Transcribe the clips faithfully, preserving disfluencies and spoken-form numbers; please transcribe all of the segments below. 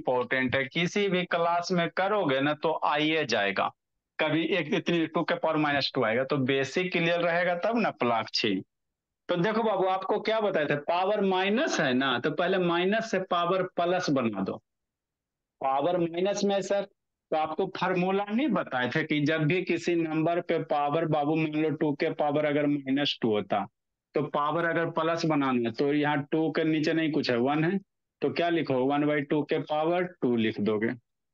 Important है, किसी भी क्लास में करोगे ना तो आइए जाएगा, कभी एक इतनी टू के पावर माइनस टू आएगा, तो बेसिक क्लियर रहेगा तब ना प्लाक्षी। तो देखो बाबू आपको क्या बताए थे, पावर माइनस है ना, तो पहले माइनस से पावर प्लस बना दो। पावर माइनस में सर, तो आपको फार्मूला नहीं बताए थे कि जब भी किसी नंबर पे पावर, बाबू मान लो टू के पावर अगर माइनस टू होता, तो पावर अगर प्लस बनाना है तो यहाँ टू के नीचे नहीं कुछ है, वन है, तो क्या लिखो, वन बाई टू के पावर टू लिख दोगे।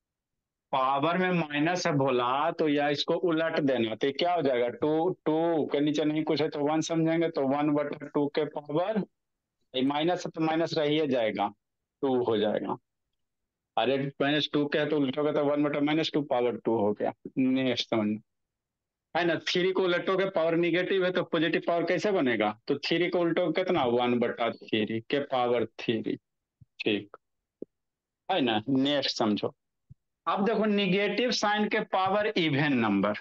पावर में माइनस है भोला, तो या इसको उलट देना, तो क्या हो जाएगा, टू, टू के नीचे नहीं कुछ है तो वन समझेंगे, तो वन बटा टू के पावर, माइनस है तो माइनस रह ही जाएगा, टू हो जाएगा। अरे माइनस टू के है तो उलटोगे तो वन बटा माइनस टू पावर टू हो गया। नेक्स्ट समझ है ना, थ्री को उलटोगे पावर निगेटिव है तो पॉजिटिव पावर कैसे बनेगा, तो थ्री को उलटोगे कितना, वन बटा थ्री के पावर थ्री। ठीक है ना, नेक्स्ट समझो। अब देखो निगेटिव साइन के पावर इवन नंबर,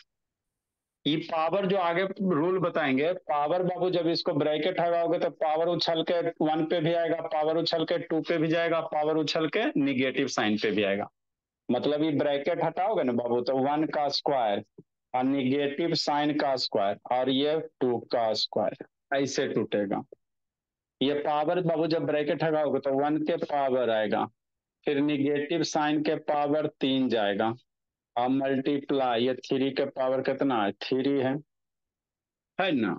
ये पावर जो आगे रूल बताएंगे, पावर बाबू जब इसको ब्रैकेट लगाओगे तो पावर उछल के वन पे भी आएगा, पावर उछल के टू पे भी जाएगा, पावर उछल के निगेटिव साइन पे भी आएगा। मतलब ये ब्रैकेट हटाओगे ना बाबू तो वन का स्क्वायर और निगेटिव साइन का स्क्वायर और ये टू का स्क्वायर ऐसे टूटेगा। ये पावर बाबू जब ब्रैकेट हटाओगे तो वन के पावर आएगा, फिर निगेटिव साइन के पावर तीन जाएगा, और मल्टीप्लाई ये थ्री के पावर कितना है, थ्री है है ना।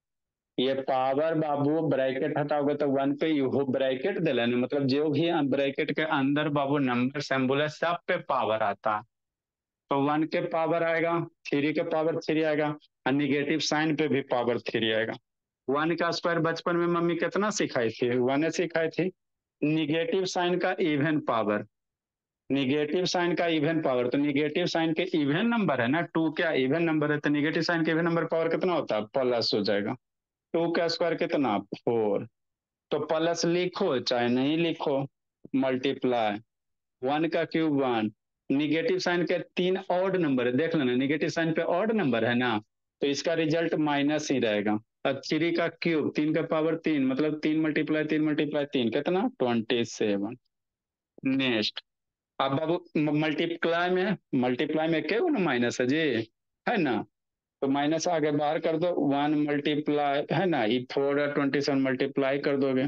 ये पावर बाबू ब्रैकेट हटाओगे तो वन पे यू ब्रैकेट दे लेना, मतलब जो भी ब्रैकेट के अंदर बाबू नंबर सिंबल है सब पे पावर आता है, तो वन के पावर आएगा, थ्री के पावर थ्री आएगा, और निगेटिव साइन पे भी पावर थ्री आएगा। वन का स्क्वायर बचपन में मम्मी कितना सिखाई थी, वन सिखाई थी। निगेटिव साइन का इवन पावर, निगेटिव साइन का इवन पावर, तो निगेटिव साइन के इवन नंबर है ना, टू क्या इवन नंबर है, तो निगेटिव साइन के इवन नंबर पावर कितना होता है, प्लस हो जाएगा। टू का स्क्वायर कितना, फोर, तो प्लस लिखो चाहे नहीं लिखो, मल्टीप्लाई, वन का क्यूब वन, निगेटिव साइन के तीन ऑड नंबर है, देख लेना निगेटिव साइन पे ऑड नंबर है ना, तो इसका रिजल्ट माइनस ही रहेगा। और थ्री का क्यूब, तीन का पावर तीन, मतलब तीन मल्टीप्लाई तीन मल्टीप्लाई तीन कितना, ट्वेंटी सेवन। नेक्स्ट, अब बाबू मल्टीप्लाई में, मल्टीप्लाई में क्या ना माइनस है जी, है ना, तो माइनस आगे बाहर कर दो, वन मल्टीप्लाई है ना, ये फोर ट्वेंटी सेवन मल्टीप्लाई कर दोगे,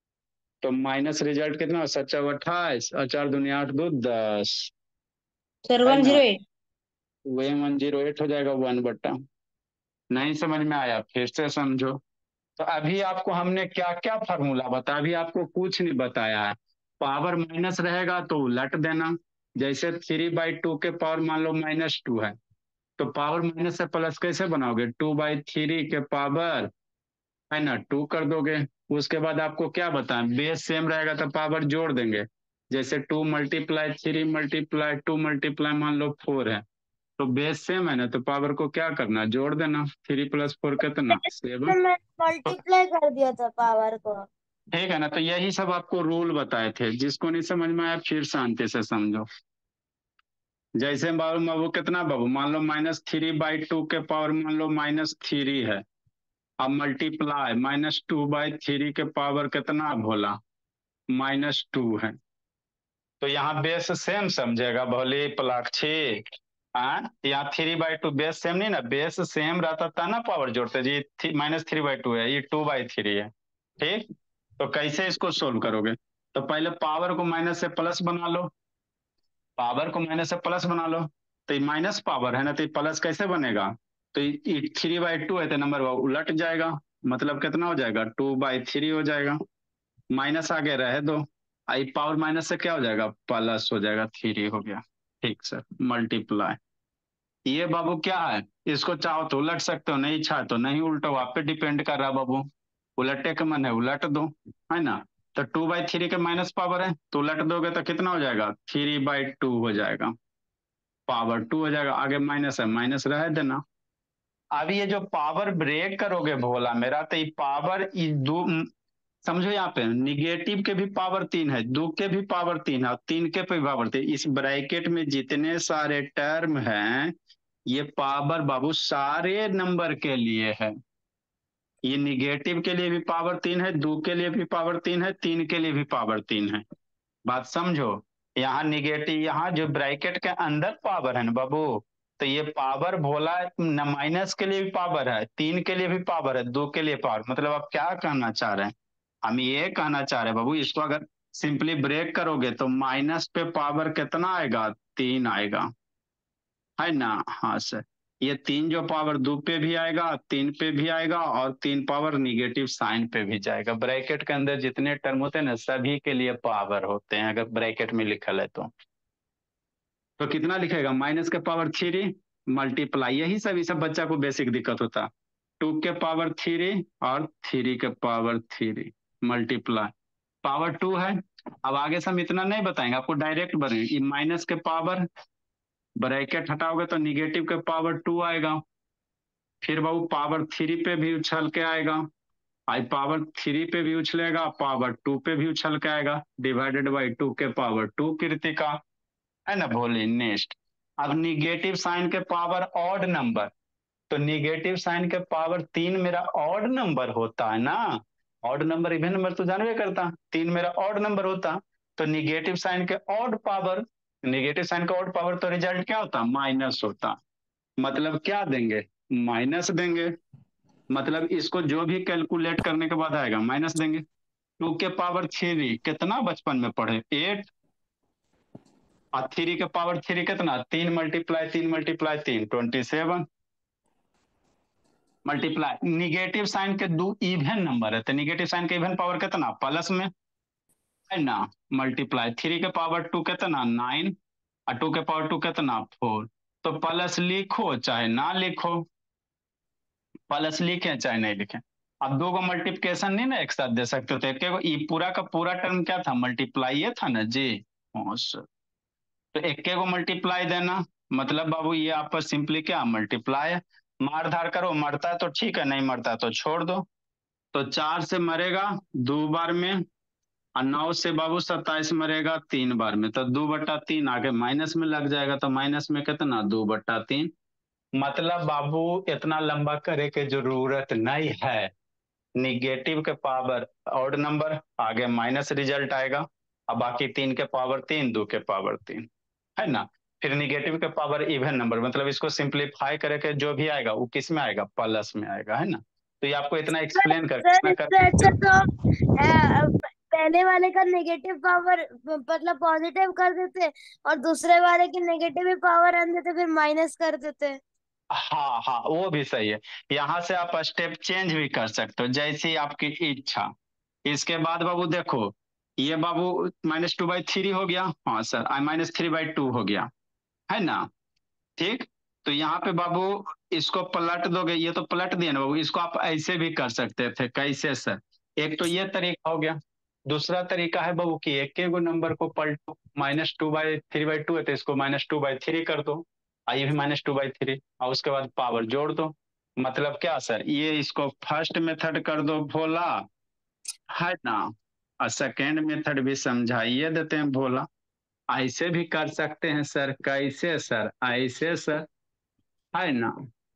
तो माइनस रिजल्ट कितना, सच्चा अट्ठाईस और चार दुनिया आठ, दो दस, सर है वन ना, जीरो एट वही वन जीरो एट हो जाएगा, वन बट्टा। नहीं समझ में आया, फिर से समझो। तो अभी आपको हमने क्या क्या फॉर्मूला बताया, अभी आपको कुछ नहीं बताया है। पावर माइनस रहेगा तो उलट देना, जैसे थ्री बाई टू के पावर मान लो माइनस टू है, तो पावर माइनस से प्लस कैसे बनाओगे, टू बाई थ्री के पावर है ना टू कर दोगे। उसके बाद आपको क्या बताएं, बेस सेम रहेगा तो पावर जोड़ देंगे, जैसे two multiply three multiply two multiply मान लो फोर है, तो बेस सेम है ना, तो पावर को क्या करना, जोड़ देना, थ्री प्लस फोर कितना, सेवन। मैं तो मल्टीप्लाई कर दिया था पावर को। ठीक है ना, तो यही सब आपको रूल बताए थे, जिसको नहीं समझ में आया फिर शांति से समझो। जैसे बाबू बाबू कितना बाबू, मान लो माइनस थ्री बाई टू के पावर मान लो माइनस थ्री है, अब multiply minus two by three के पावर कितना भोला, माइनस टू है, तो यहाँ बेस सेम समझेगा भोली पलाक्षी। हाँ, यहाँ three by two base same नहीं ना, बेस सेम रहता था ना पावर जोड़ते जी, माइनस थ्री बाई टू है, ये टू बाई थ्री है। ठीक, तो कैसे इसको सोल्व करोगे, तो पहले पावर को माइनस से प्लस बना लो, पावर को माइनस से प्लस बना लो, तो ये माइनस पावर है ना, तो ये प्लस कैसे बनेगा, तो ये थ्री बाई टू है तो नंबर उलट जाएगा, मतलब कितना हो जाएगा, टू बाई थ्री हो जाएगा, माइनस आगे रहे दो, आई पावर माइनस से क्या हो जाएगा, प्लस हो जाएगा, थ्री हो गया। ठीक सर, मल्टीप्लाई, ये बाबू क्या है, इसको चाहो तो उलट सकते हो, नहीं चाहो तो नहीं उल्टो, आप पे डिपेंड कर रहा बाबू, उलटे का मन है उलट दो, है ना। तो टू बाई थ्री के माइनस पावर है तो उलट दोगे तो कितना हो जाएगा, थ्री बाई टू हो जाएगा, पावर टू हो जाएगा, आगे माइनस है माइनस रह देना। अब ये जो पावर ब्रेक करोगे भोला मेरा, तो ये पावर ये दो, समझो यहाँ पे निगेटिव के भी पावर तीन है, दो के भी पावर तीन है, और तीन के भी पावर तीन, इस ब्रैकेट में जितने सारे टर्म हैं ये पावर बाबू सारे नंबर के लिए है, ये निगेटिव के लिए भी पावर तीन है, दो के लिए भी पावर तीन है, तीन के लिए भी पावर तीन है, बात समझो। यहाँ निगेटिव, यहाँ जो ब्रैकेट के अंदर पावर है ना बाबू, तो ये पावर भोला न, माइनस के लिए भी पावर है, तीन के लिए भी पावर है, दो के लिए पावर, मतलब आप क्या कहना चाह रहे हैं? हम ये कहना चाह रहे हैं बाबू, इसको अगर सिंपली ब्रेक करोगे तो माइनस पे पावर कितना आएगा? तीन आएगा, है ना? हाँ सर, ये तीन जो पावर दो पे भी आएगा, तीन पे भी आएगा, और तीन पावर निगेटिव साइन पे भी जाएगा। ब्रैकेट के अंदर जितने टर्म होते हैं ना, सभी के लिए पावर होते हैं, अगर ब्रैकेट में लिखल है तो तो कितना लिखेगा? माइनस के पावर थ्री मल्टीप्लाई, यही सब ये सब बच्चा को बेसिक दिक्कत होता। टू के पावर थ्री और थ्री के power three multiply, power two है। अब आगे से हम इतना नहीं बताएंगे आपको, डायरेक्ट बनेंगे। माइनस के पावर, ब्रैकेट हटाओगे तो निगेटिव के पावर टू आएगा, फिर बाबू पावर थ्री पे भी उछल के आएगा, आई पावर थ्री पे भी उछलेगा, पावर टू पे भी उछल के आएगा, डिवाइडेड बाई टू के पावर टू कृतिका, है ना भोली। नेक्स्ट, अब निगेटिव साइन के पावर ऑड नंबर, तो निगेटिव साइन के पावर तीन मेरा ऑड नंबर होता है ना, ऑड नंबर इवन नंबर तो जानवे करता, तीन मेरा ऑड नंबर होता, तो निगेटिव साइन के ऑड पावर, निगेटिव साइन का ऑड पावर तो रिजल्ट क्या होता? माइनस होता। मतलब क्या देंगे? माइनस देंगे। मतलब इसको जो भी कैलकुलेट करने के बाद आएगा माइनस देंगे। टू के पावर थ्री कितना बचपन में पढ़े? एट। और थ्री के पावर थ्री कितना? तीन मल्टीप्लाई तीन मल्टीप्लाई तीन, twenty seven. Multiply negative sign के दो इवन नंबर है, तो निगेटिव साइन के इवन पावर कितना? प्लस में, है ना? मल्टीप्लाई थ्री के पावर टू कितना? नाइन। और टू के पावर टू कितना? फोर। तो प्लस लिखो चाहे ना लिखो, प्लस लिखे चाहे नहीं लिखे, अब दो को मल्टीप्लिकेशन नहीं ना एक साथ दे सकते, तो एक ये पूरा का पूरा टर्म क्या था? मल्टीप्लाई था ना जी। हाँ सर, तो एक को मल्टीप्लाई देना, मतलब बाबू ये आपस सिंपली क्या? मल्टीप्लाई है। मार धार करो, मरता है तो ठीक है, नहीं मरता है तो छोड़ दो। तो चार से मरेगा दो बार में, और नौ से बाबू सत्ताईस मरेगा तीन बार में, तो दो बट्टा तीन आगे माइनस में लग जाएगा, तो माइनस में कितना? दो बट्टा तीन। मतलब बाबू इतना लंबा करे की जरूरत नहीं है। निगेटिव के पावर ऑड नंबर, आगे माइनस रिजल्ट आएगा, अब बाकी तीन के पावर तीन, दो के पावर तीन, है ना? फिर निगेटिव के पावर इवन नंबर, मतलब इसको सिंप्लीफाई करके जो भी आएगा वो किस में आएगा? प्लस में आएगा, है ना? तो ये आपको इतना सर एक्सप्लेन करके सर इतना कर इससे अच्छा तो अ, पहले वाले का नेगेटिव पावर मतलब पॉजिटिव कर देते और दूसरे वाले की नेगेटिव पावर आन देते फिर माइनस कर देते। हाँ हाँ, वो भी सही है। यहाँ से आप स्टेप चेंज भी कर सकते हो, जैसी आपकी इच्छा। इसके बाद बाबू देखो, ये बाबू माइनस टू बाई थ्री हो गया, हाँ सर, आई माइनस थ्री बाई टू हो गया, है ना? ठीक। तो यहाँ पे बाबू इसको पलट दोगे, ये तो पलट दिया ना बाबू, इसको आप ऐसे भी कर सकते थे। कैसे सर? एक तो ये तरीका हो गया, दूसरा तरीका है बाबू कि एक एक नंबर को पलटो, minus two by three by two है तो इसको माइनस टू बाई थ्री कर दो, आइए भी माइनस टू बाई थ्री, और उसके बाद पावर जोड़ दो। मतलब क्या सर? ये इसको फर्स्ट मेथड कर दो भोला, है ना? और सेकेंड मेथड भी समझाइए देते हैं भोला। ऐसे भी कर सकते हैं सर। कैसे सर? ऐसे सर, है ना?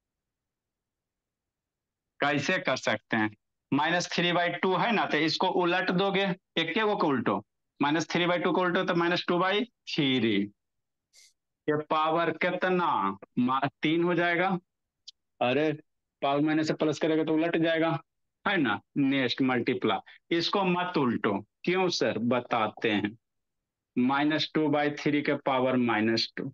कैसे कर सकते हैं? माइनस थ्री बाई टू है ना, तो इसको उलट दोगे, एक के को उल्टो, माइनस थ्री बाई टू को उल्टो तो माइनस टू बाई थ्री, ये पावर कितना? मा- तीन हो जाएगा। अरे, पावर माइनस से प्लस करेगा तो उलट जाएगा, है ना? नेक्स्ट मल्टीप्लाई, इसको मत उल्टो। क्यों सर? बताते हैं। माइनस टू बाई थ्री के पावर माइनस टू,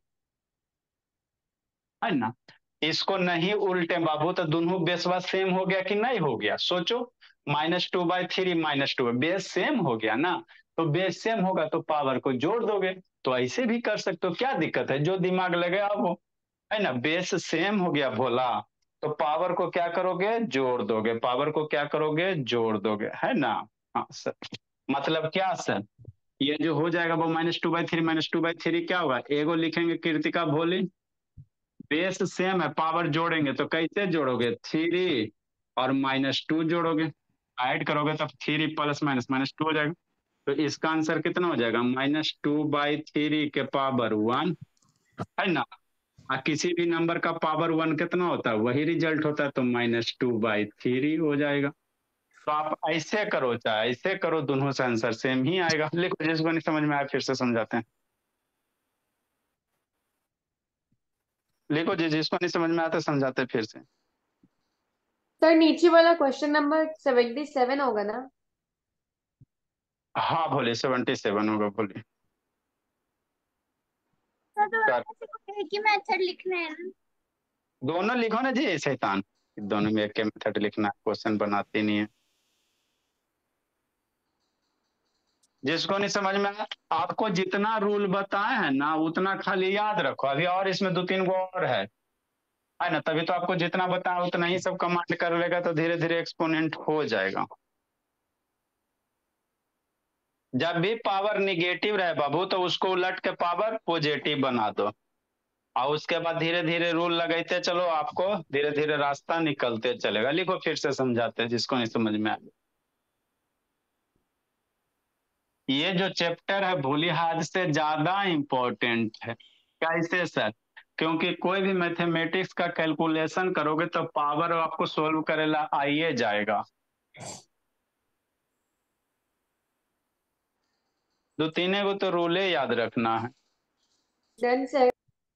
है ना? इसको नहीं उल्टे बाबू, तो दोनों बेसवा सेम हो गया कि नहीं हो गया? सोचो, minus two by three minus two, base same हो गया ना, तो बेस सेम होगा तो पावर को जोड़ दोगे। तो ऐसे भी कर सकते हो, क्या दिक्कत है? जो दिमाग लगे आप वो, है ना? बेस सेम हो गया भोला, तो पावर को क्या करोगे? जोड़ दोगे। पावर को क्या करोगे? जोड़ दोगे, है ना? हाँ सर। मतलब क्या सर? ये जो हो जाएगा वो minus two by three minus two by three क्या होगा? एगो लिखेंगे कृतिका भोली, बेस सेम है, पावर जोड़ेंगे तो कैसे जोड़ोगे? थ्री और माइनस टू जोड़ोगे, ऐड करोगे तब three plus minus minus two हो जाएगा। तो इसका आंसर कितना हो जाएगा? माइनस टू बाई थ्री के पावर वन, है ना? और किसी भी नंबर का पावर वन कितना होता है? वही रिजल्ट होता है, तो माइनस टू बाई थ्री हो जाएगा। तो आप ऐसे करो चाहे ऐसे करो, दोनों से आंसर सेम ही आएगा। लिखो, जिसको नहीं समझ में आया फिर से समझाते हैं। लिखो जी, जिसको नहीं समझ में आता समझाते फिर से। सर नीचे वाला क्वेश्चन नंबर सेवेंटी सेवन होगा ना? हाँ बोलिए, सेवेंटी सेवन होगा, बोलिए। सर तो कर ऐसे को एक ही मेथड लिखना है ना? दोनों लिखो ना जी, शैतान, दोनों में एक के मेथड लिखना, क्वेश्चन बनाते नहीं है। जिसको नहीं समझ में आया, आपको जितना रूल बताए हैं ना उतना खाली याद रखो, अभी और इसमें दो तीन गो और है है ना, तभी तो आपको जितना बताया उतना ही सब कमांड कर लेगा, तो धीरे धीरे एक्सपोनेंट हो जाएगा। जब भी पावर निगेटिव रहे बाबू, तो उसको उलट के पावर पॉजिटिव बना दो, और उसके बाद धीरे धीरे रूल लगाते चलो, आपको धीरे धीरे रास्ता निकलते चलेगा। लिखो, फिर से समझाते हैं जिसको नहीं समझ में आया। ये जो चैप्टर है भूलिहाज से ज्यादा इंपॉर्टेंट है। कैसे सर? क्योंकि कोई भी मैथमेटिक्स का कैलकुलेशन करोगे तो पावर आपको सोल्व करेला आइए जाएगा। दो तीन को तो रूले याद रखना है। Done sir.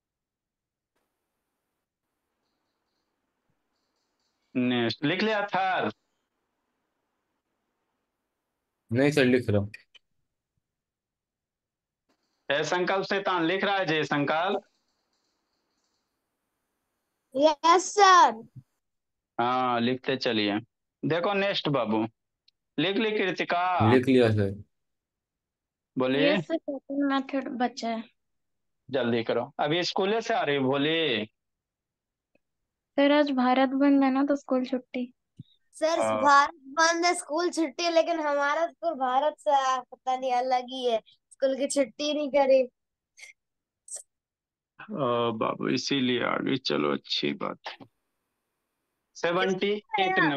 नेक्स्ट लिख लिया था? नहीं सर, लिख रहा हूँ। जय संकल्प शैतान लिख रहा है, जय संकल्प। Yes sir. हाँ लिखते चलिए। देखो नेक्स्ट बाबू, लिख ली कृतिका? लिख लिया सर। बोलिए। यस सर, सेकंड मेथड बचा है। जल्दी करो, अभी स्कूले से आ रही हो, बोलिए। सर आज भारत बंद है ना, तो स्कूल छुट्टी। सर हाँ। भारत बंद है, स्कूल छुट्टी है, लेकिन हमारा स्कूल भारत से आ- पता नहीं अलग ही है, स्कूल की छुट्टी नहीं करी। ओ बाबू इसीलिए आ गई, चलो अच्छी बात है। सेवेंटी एट आया? नंबर,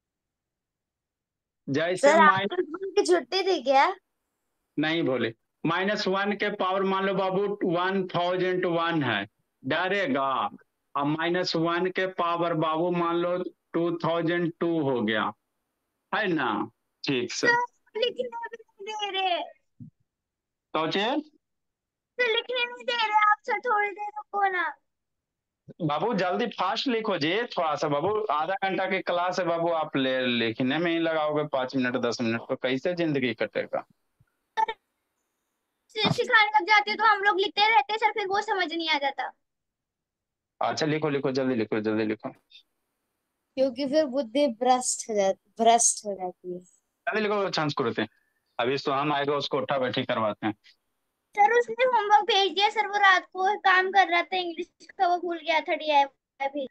जैसे सर माइनस, आपके स्कूल की छुट्टी थी क्या? नहीं बोले, माइनस वन के पावर मान लो बाबू वन थाउजेंड वन है, डरेगा। अब माइनस वन के पावर बाबू मान लो टू थाउजेंड टू हो गया, है ना? ठीक सर। सर लिखने भी नहीं दे रहे। सोचिए सर लिखने नहीं दे रहे आप, सर थोड़ी देर रुको ना। बाबू, जल्दी फास्ट लिखो जी, थोड़ा सा बाबू, आधा घंटा की क्लास है बाबू, आप ले लिखने में ही लगाओगे पांच मिनट, दस मिनट, तो कैसे जिंदगी कटेगा? सर सिखाने लग जाती है तो हम लोग लिखते रहते हैं सर, फिर वो समझ नहीं आ जाता। अच्छा लिखो लिखो, जल्दी लिखो, जल्दी लिखो, क्योंकि फिर बुद्धि भ्रष्ट हो जाती भ्रष्ट हो जाती है। जल्दी लिखो, चांस को रहते हैं। अभी तो हम आएगा, उसको उठा बैठी करवाते हैं। सर उसने होमवर्क भेज दिया सर, वो रात को काम कर रहा था इंग्लिश का, वो भूल गया था डीआईवाई भी।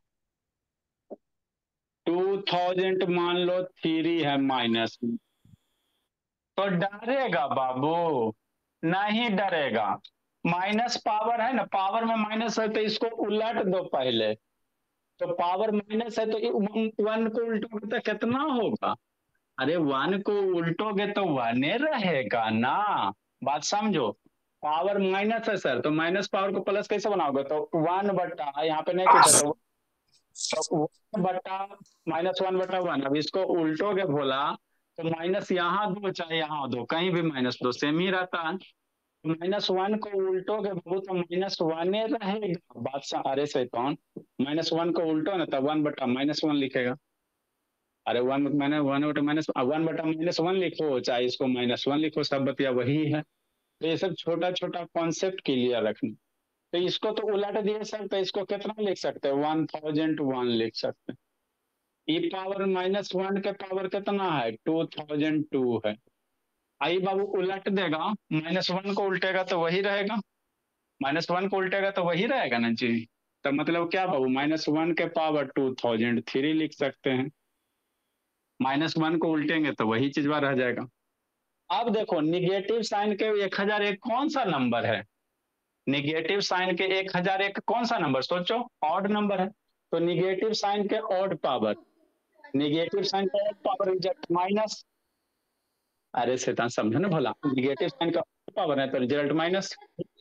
टू थाउजेंड मान लो थ्री है माइनस, तो डरेगा बाबू? नहीं डरेगा। माइनस पावर है ना, पावर में माइनस है तो इसको उलट दो पहले, तो पावर माइनस है तो वन, वन को उल्टोगे तो कितना होगा? अरे वन को उल्टोगे तो वन रहेगा ना, बात समझो। पावर माइनस है सर, तो माइनस पावर को प्लस कैसे बनाओगे? तो वन बटा, यहाँ पे नहीं कुछ है, तो तो वन बटा माइनस वन बटा वन, अब इसको उल्टोगे भोला, तो माइनस यहाँ दो चाहे यहाँ दो, कहीं भी माइनस दो सेम ही रहता है। माइनस वन को उल्टोगे बाबू तो माइनस वन रहेगा, बात सा, अरे शैतान, माइनस वन को उल्टो ना, तो वन बटा माइनस वन लिखेगा। अरे वन मैंने वन बटा माइनस वन बटा माइनस वन लिखो, चाहे इसको माइनस वन लिखो, सब बतिया वही है। तो ये सब छोटा छोटा कॉन्सेप्ट क्लियर रखना। तो इसको तो उलट दिए सर, तो इसको कितना लिख सकते हैं? वन थाउजेंड वन लिख सकते हैं। ई पावर माइनस वन के पावर कितना है? टू थाउजेंड टू है। आई बाबू उलट देगा, माइनस वन को उल्टेगा तो वही रहेगा, माइनस वन को उल्टेगा तो वही रहेगा ना जी। तो मतलब क्या बाबू, माइनस वन के पावर टू थाउजेंड थ्री लिख सकते हैं, माइनस वन को उल्टेंगे तो वही चीज बार रह जाएगा। अब देखो निगेटिव साइन के एक हजार एक कौन सा नंबर है? निगेटिव साइन के एक हजार एक कौन सा नंबर, सोचो, ऑड नंबर है। तो निगेटिव साइन के ऑड पावर, निगेटिव साइन का ऑड पावर रिजल्ट माइनस, अरे शैतान समझो ना भला, निगेटिव साइन का ऑड पावर है तो रिजल्ट माइनस।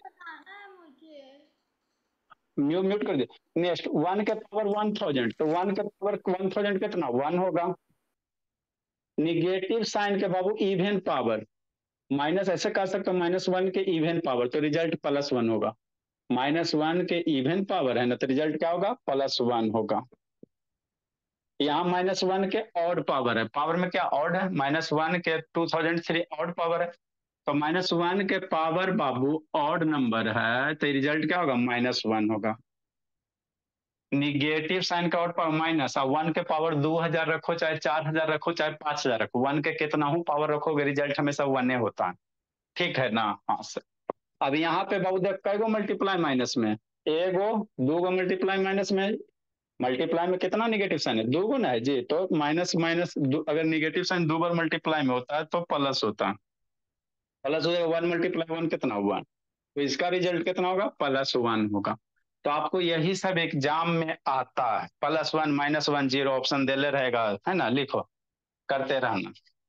म्यू म्यूट कर दे। नेक्स्ट वन के पावर वन थाउजेंड, तो वन के पावर वन थाउजेंड कितना? वन होगा। निगेटिव साइन के बाबू इवन पावर, माइनस ऐसे कर सकते हो, माइनस वन के इवन पावर, तो रिजल्ट प्लस वन होगा। माइनस वन के इवन पावर है ना, तो रिजल्ट क्या होगा, प्लस वन होगा। यहाँ माइनस वन के ऑड पावर है, पावर में क्या ऑड है, माइनस वन के two thousand three odd power है, तो माइनस वन के पावर बाबू ऑड नंबर है, तो रिजल्ट क्या होगा, माइनस वन होगा। निगेटिव साइन का ऑड पावर माइनस, और वन के पावर दो हजार रखो, चाहे चार हजार रखो, चाहे पांच हजार रखो, वन के कितना हूँ पावर रखोगे, रिजल्ट हमेशा वन होता है। ठीक है ना, हाँ सर। अब यहाँ पे बाबू देख कई गो मल्टीप्लाई माइनस में, एगो दो गो मल्टीप्लाई माइनस में, मल्टीप्लाई में कितना निगेटिव साइन है, दो गुना है जी, तो माइनस माइनस अगर निगेटिव साइन दो बार मल्टीप्लाई में होता है तो प्लस होता है, प्लस हो जाएगा, वन मल्टीप्लाई वन कितना हुआ, तो इसका रिजल्ट कितना होगा, प्लस वन होगा। तो आपको यही सब एग्जाम में आता है, plus one minus one zero option दे ले रहेगा, है ना, लिखो, करते रहना।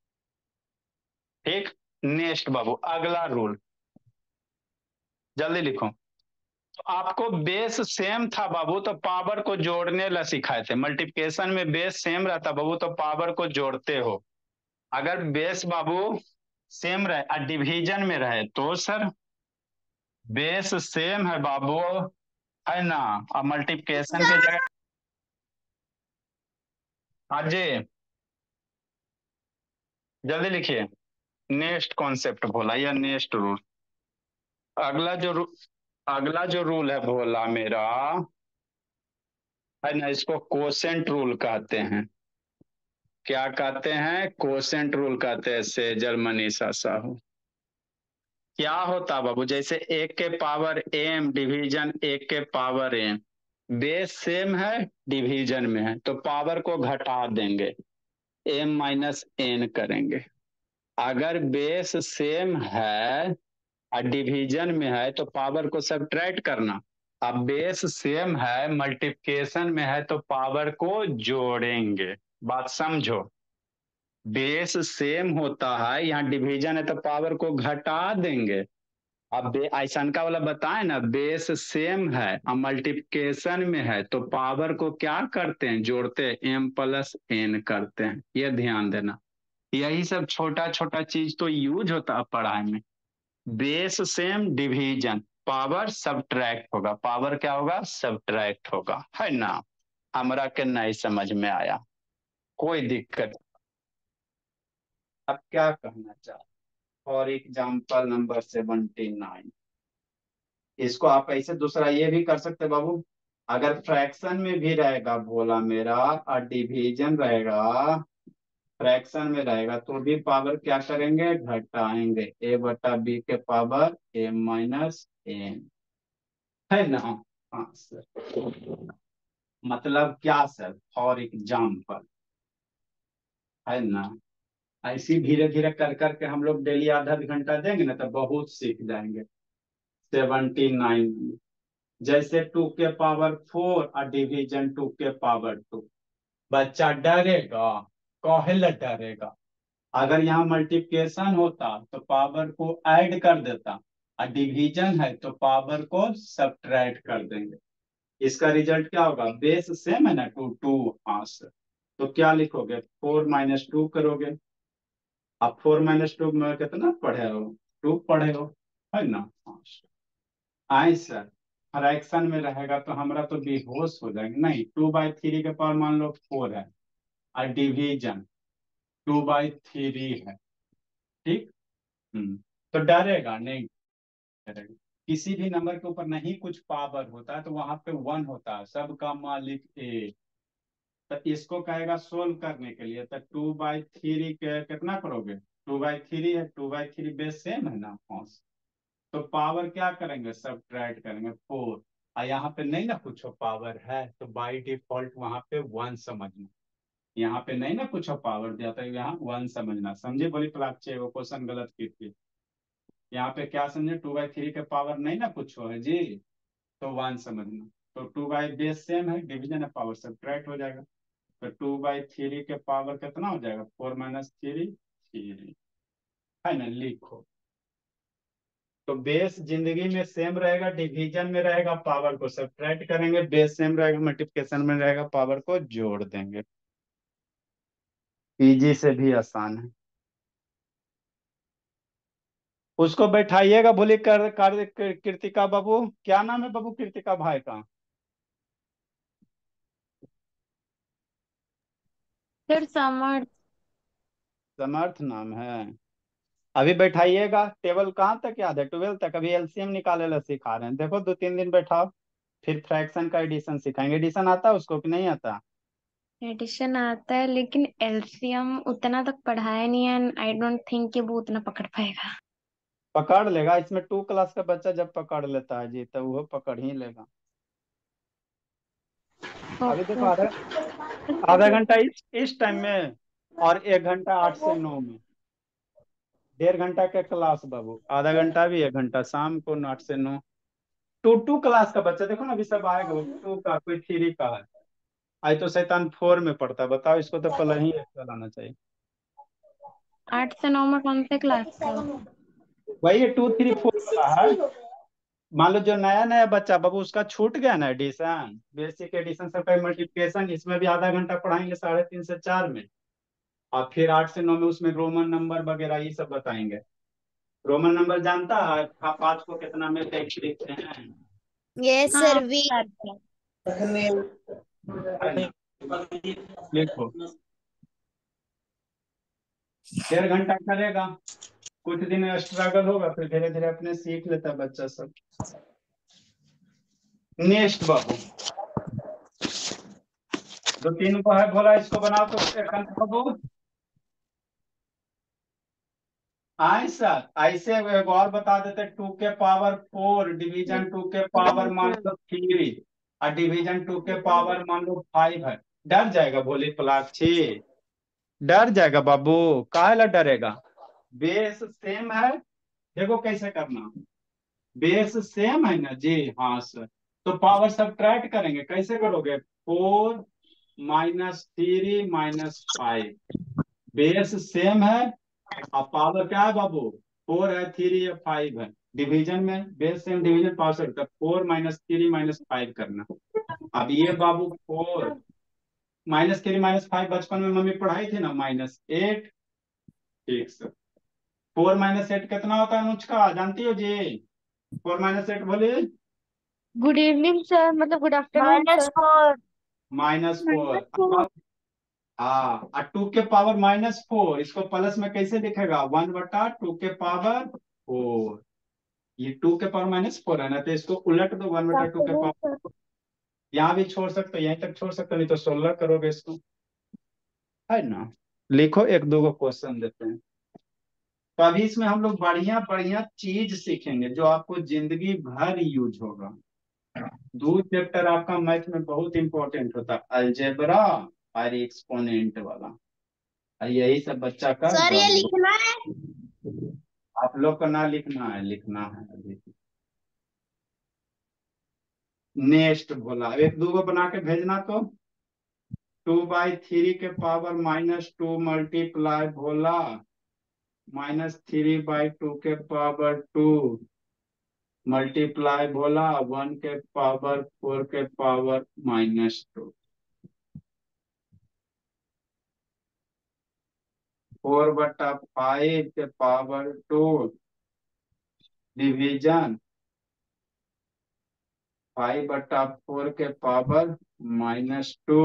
ठीक, नेक्स्ट बाबू अगला रूल, जल्दी लिखो। तो आपको बेस सेम था बाबू, तो पावर को जोड़ने ला सिखाए थे, मल्टीप्लिकेशन में बेस सेम रहता बाबू, तो पावर को जोड़ते हो। अगर बेस बाबू सेम रहे और डिवीजन में रहे तो सर, बेस सेम है बाबू, है ना, और मल्टीप्लिकेशन के जगह, अजय जल्दी लिखिए। नेक्स्ट कॉन्सेप्ट बोला या नेक्स्ट रूल, अगला जो रू, अगला जो रूल है बोला मेरा, है ना, इसको कोसेंट रूल कहते हैं। क्या कहते हैं, कोसेंट रूल कहते हैं, सेजल मनीषा साहू। क्या होता बाबू, जैसे एक के पावर एम डिवीजन एक के पावर एम, बेस सेम है डिवीजन में है, तो पावर को घटा देंगे, एम माइनस एन करेंगे। अगर बेस सेम है और डिवीजन में है तो पावर को सब्ट्रैक्ट करना। अब बेस सेम है मल्टीप्लिकेशन में है तो पावर को जोड़ेंगे, बात समझो। बेस सेम होता है, यहाँ डिवीजन है तो पावर को घटा देंगे। अब ऐसा वाला बताए ना, बेस सेम है और मल्टीप्लिकेशन में है तो पावर को क्या करते हैं, जोड़ते हैं, एम प्लस एन करते हैं, ये ध्यान देना। यही सब छोटा छोटा चीज तो यूज होता है पढ़ाई में। Base same division, power subtract होगा, पावर क्या होगा, सब्ट्रैक्ट होगा, है ना। हमरा के नहीं समझ में आया, कोई दिक्कत। अब क्या कहना चाह, for example number seventy nine, इसको आप ऐसे दूसरा ये भी कर सकते बाबू, अगर फ्रैक्शन में भी रहेगा बोला मेरा और डिवीजन रहेगा, फ्रैक्शन में रहेगा तो भी पावर क्या करेंगे, घटाएंगे, ए बटा बी के पावर ए माइनस एन, है ना। हाँ सर, मतलब क्या सर, फॉर एग्जाम्पल, है ना, ऐसी धीरे धीरे कर करके हम लोग डेली आधा आधा घंटा देंगे ना तो बहुत सीख जाएंगे। सेवेंटी नाइन, जैसे टू के पावर फोर और डिवीजन टू के पावर टू, बच्चा डरेगा, कहेला डरेगा। अगर यहाँ मल्टीप्लिकेशन होता तो पावर को ऐड कर देता, और डिवीजन है तो पावर को सब्ट्रैक्ट कर देंगे। इसका रिजल्ट क्या होगा, बेस सेम है ना, टू टू, हाँ सर, तो क्या लिखोगे, फोर माइनस टू करोगे। अब फोर माइनस टू में कितना पढ़े हो, टू पढ़े हो, है ना। हाँ सर, आए सर, फ्रैक्शन में रहेगा तो हमरा तो बेहोश हो जाएंगे, नहीं, टू बाई थ्री के पावर मान लो फोर है और डिवीजन टू बाई थ्री है, ठीक। हम्म, तो डरेगा नहीं, डरेगा। किसी भी नंबर के ऊपर नहीं कुछ पावर होता है तो वहां पे वन होता है, सबका मालिक एक। तो इसको कहेगा सोल्व करने के लिए, तो टू बाई थ्री के कितना करोगे, टू बाई थ्री है, two by three base same है ना, हाँ। तो पावर क्या करेंगे, सब्ट्रैक्ट करेंगे, फोर। और यहाँ पे नहीं ना कुछ पावर है तो बाई डिफॉल्ट वहां पे वन समझना, यहाँ पे नहीं ना कुछ पावर दिया तो यहाँ वन समझना, समझे बोली प्लाचे, वो क्वेश्चन गलत की थी। यहाँ पे क्या समझे, टू बाई थ्री के पावर नहीं ना कुछ है जी, तो वन समझना। तो टू बाई बेस सेम है, डिवीजन है, पावर सब्ट्रैक्ट हो जाएगा। तो टू बाई थ्री के पावर कितना हो जाएगा, फोर माइनस थ्री, थ्री, है ना, लिखो। तो बेस जिंदगी में सेम रहेगा, डिवीजन में रहेगा पावर को सब्ट्रैक्ट करेंगे, बेस सेम रहेगा मल्टीप्लिकेशन में रहेगा पावर को जोड़ देंगे। पीजी से भी आसान है। उसको बैठाइएगा, बोले कर, कर, कर कृतिका बाबू, क्या नाम है बाबू कृतिका भाई का? सर समर्थ। समर्थ नाम है। अभी बैठाइएगा, टेबल कहाँ तक याद है? ट्वेल्व तक। अभी एलसीएम निकाले ला सिखा रहे हैं, देखो दो तीन दिन बैठाओ, फिर फ्रैक्शन का एडिशन सिखाएंगे। एडिशन आता है उसको कि नहीं आता? एडिशन आता है लेकिन एलसीएम उतना तक पढ़ाया नहीं है, आई डोंट थिंक कि वो उतना पकड़ पाएगा। पकड़ लेगा, इसमें टू क्लास का बच्चा जब पकड़ लेता है जी, तो वो पकड़ ही लेगा। अभी देखो, ओके। आधा आधा घंटा इस इस टाइम में, और एक घंटा आठ से नौ में। डेढ़ घंटा का क्लास बाबू, आधा घंटा भी, एक घंटा शाम को आठ से नौ। टू टू क्लास का बच्चा देखो ना, अभी सब आएगा, वो टू का, कोई थ्री का है। आज तो शैतान फोर में पढ़ता है, बताओ, इसको तो पहले ही एक चलाना चाहिए। आठ से नौ में कौन से क्लास का? वही है, टू थ्री फोर का है। मान लो जो नया नया बच्चा बाबू, उसका छूट गया ना एडिशन, बेसिक एडिशन सबका मल्टीप्लिकेशन, इसमें भी आधा घंटा पढ़ाएंगे साढ़े तीन से चार में। और फिर आठ से नौ में उसमें रोमन नंबर वगैरह ये सब बताएंगे। रोमन नंबर जानता है? आप पाँच को कितना में टेक्स्ट लिखते हैं? यस हाँ सर वी। सर। है ना? लिखो, डेढ़ घंटा करेगा, कुछ दिन स्ट्रगल होगा, फिर धीरे धीरे अपने सीख लेता है बच्चा सब। नेक्स्ट बाबू, दो तीन को है बोला, इसको बनाओ तो एक अंक बाबू। ऐसा ऐसे एक और बता देते, टू के पावर फोर डिवीजन टू के पावर मान लो थ्री, और डिवीजन टू के पावर मान लो फाइव है। डर जाएगा भोली पलाक्षी, डर जाएगा बाबू, काहे ला डरेगा? बेस सेम है, देखो कैसे करना। बेस सेम है ना जी, हाँ सर। तो पावर सब्ट्रैक्ट करेंगे, कैसे करोगे? Four minus three minus five, base same है, और पावर क्या है बाबू? फोर है, थ्री है, फाइव है। डिवीजन में बेस सेम, डिवीजन पावर से four minus three minus five करना। अब ये बाबू four minus three minus five बचपन में मम्मी पढ़ाई थी ना, माइनस एट। ठीक सर। फोर माइनस एट कितना होता है अनुष्का, जानती हो जी? फोर माइनस एट बोलिए। गुड इवनिंग सर, मतलब good afternoon minus sir. Four. Minus four. हाँ, और टू के पावर माइनस फोर, इसको प्लस में कैसे दिखेगा? वन बटा टू के पावर फोर। ये टू के पावर माइनस फोर है ना, तो इसको उलट दो, वन बटा टू के आफ्टरनून सर। पावर। यहाँ भी छोड़ सकते हो, यहीं तक छोड़ सकते हो, नहीं तो सोलह करोगे इसको, है ना? लिखो, एक दो को क्वेश्चन देते हैं। तो अभी इसमें हम लोग बढ़िया बढ़िया चीज सीखेंगे जो आपको जिंदगी भर यूज होगा। दो चैप्टर आपका मैथ में बहुत इंपॉर्टेंट होता है, अलजेब्रा और एक्सपोनेंट वाला, और यही सब बच्चा का सर ये गड़बड़। लिखना है। आप लोग को ना लिखना है, लिखना है अभी। नेक्स्ट बोला, एक दो को बना के भेजना तो। टू बाई थ्री के पावर माइनस टू मल्टीप्लाई भोला, माइनस थ्री बाई टू के पावर टू मल्टीप्लाई भोला, वन के पावर फोर के पावर माइनस टू। फोर बटा फाइव के पावर टू डिवीजन फाइव बटा फोर के पावर माइनस टू।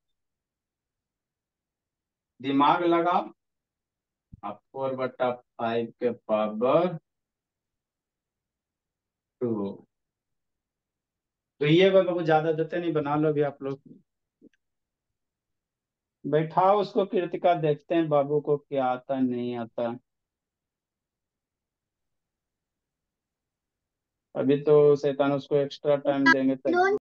दिमाग लगाओ। अब फोर बटा फाइव के पावर टू। तो ये बाबू ज्यादा देते नहीं, बना लो भी आप लोग। बैठाओ उसको कृतिका, देखते हैं बाबू को क्या आता नहीं आता। अभी तो शैतान उसको एक्स्ट्रा टाइम देंगे तब।